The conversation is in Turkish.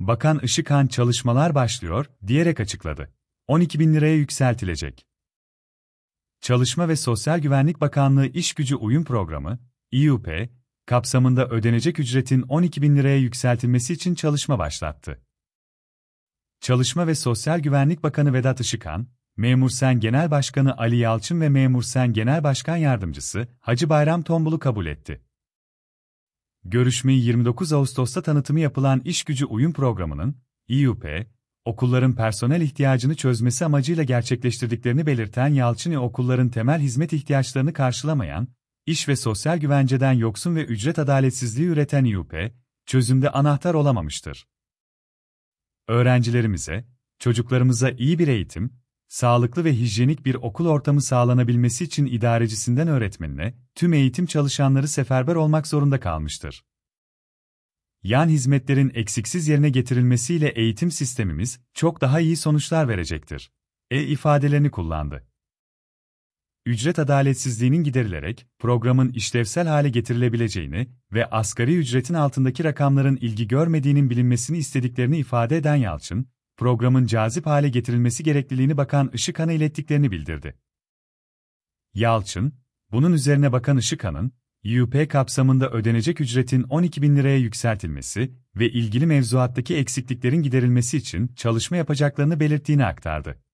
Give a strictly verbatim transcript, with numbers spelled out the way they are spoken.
Bakan Işıkhan çalışmalar başlıyor, diyerek açıkladı. on iki bin liraya yükseltilecek. Çalışma ve Sosyal Güvenlik Bakanlığı İşgücü Uyum Programı, İ U P, kapsamında ödenecek ücretin on iki bin liraya yükseltilmesi için çalışma başlattı. Çalışma ve Sosyal Güvenlik Bakanı Vedat Işıkhan, Memursen Genel Başkanı Ali Yalçın ve Memursen Genel Başkan Yardımcısı Hacı Bayram Tombul'u kabul etti. Görüşmeyi yirmi dokuz Ağustos'ta tanıtımı yapılan İşgücü Uyum Programı'nın, İ U P, okulların personel ihtiyacını çözmesi amacıyla gerçekleştirdiklerini belirten Yalçın, okulların temel hizmet ihtiyaçlarını karşılamayan, iş ve sosyal güvenceden yoksun ve ücret adaletsizliği üreten İ U P, çözümde anahtar olamamıştır. Öğrencilerimize, çocuklarımıza iyi bir eğitim, sağlıklı ve hijyenik bir okul ortamı sağlanabilmesi için idarecisinden öğretmenine, tüm eğitim çalışanları seferber olmak zorunda kalmıştır. Yan hizmetlerin eksiksiz yerine getirilmesiyle eğitim sistemimiz çok daha iyi sonuçlar verecektir. E ifadelerini kullandı. Ücret adaletsizliğinin giderilerek programın işlevsel hale getirilebileceğini ve asgari ücretin altındaki rakamların ilgi görmediğinin bilinmesini istediklerini ifade eden Yalçın, programın cazip hale getirilmesi gerekliliğini Bakan Işıkhan'a ilettiklerini bildirdi. Yalçın, bunun üzerine Bakan Işıkhan'ın, İ U P kapsamında ödenecek ücretin on iki bin liraya yükseltilmesi ve ilgili mevzuattaki eksikliklerin giderilmesi için çalışma yapacaklarını belirttiğini aktardı.